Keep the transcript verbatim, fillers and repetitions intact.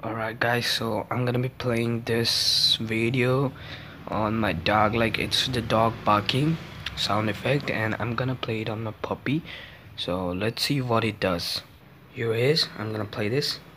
Alright guys, so I'm gonna be playing this video on my dog, like it's the dog barking sound effect, and I'm gonna play it on my puppy. So let's see what it does. Here it is. I'm gonna play this.